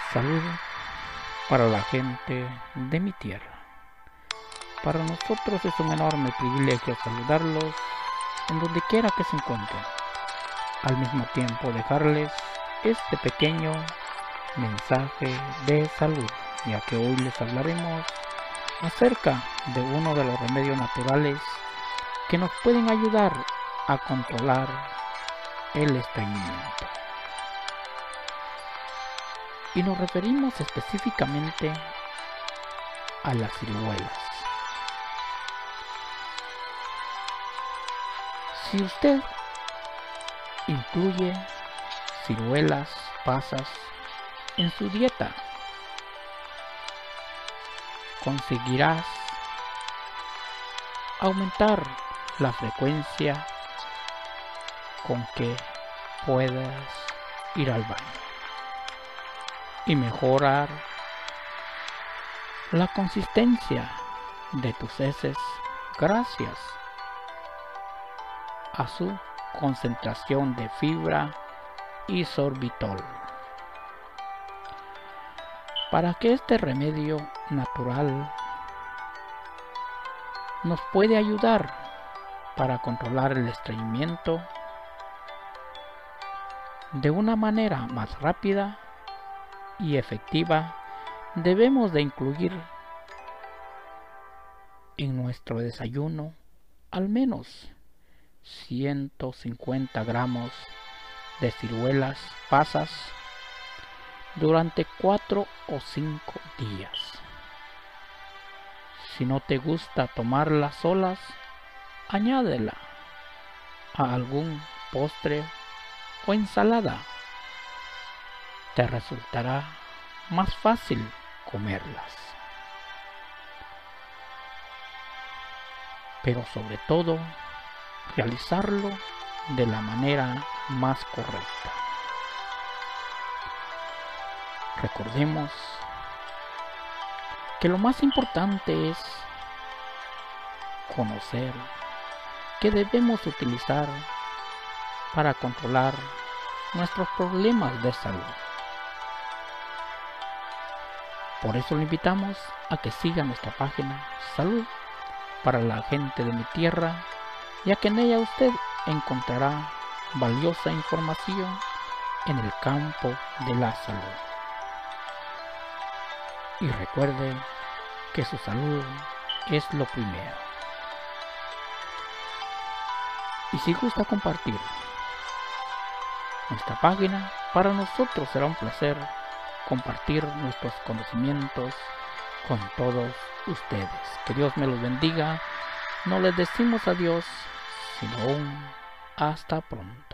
Salud para la gente de mi tierra. Para nosotros es un enorme privilegio saludarlos en donde quiera que se encuentren. Al mismo tiempo dejarles este pequeño mensaje de salud, ya que hoy les hablaremos acerca de uno de los remedios naturales que nos pueden ayudar a controlar el estreñimiento. Y nos referimos específicamente a las ciruelas. Si usted incluye ciruelas, pasas en su dieta, conseguirás aumentar la frecuencia con que puedas ir al baño y mejorar la consistencia de tus heces gracias a su concentración de fibra y sorbitol. Para que este remedio natural nos puede ayudar para controlar el estreñimiento de una manera más rápida y efectiva, debemos de incluir en nuestro desayuno al menos 150 gramos de ciruelas pasas durante 4 o 5 días. Si no te gusta tomarlas solas, añádela a algún postre o ensalada. Te resultará más fácil comerlas. Pero sobre todo, realizarlo de la manera más correcta. Recordemos que lo más importante es conocer qué debemos utilizar para controlar nuestros problemas de salud. Por eso lo invitamos a que siga nuestra página Salud para la gente de mi tierra, ya que en ella usted encontrará valiosa información en el campo de la salud. Y recuerde que su salud es lo primero. Y si gusta compartir nuestra página, para nosotros será un placer compartir nuestros conocimientos con todos ustedes. Que Dios me los bendiga. No les decimos adiós, sino un hasta pronto.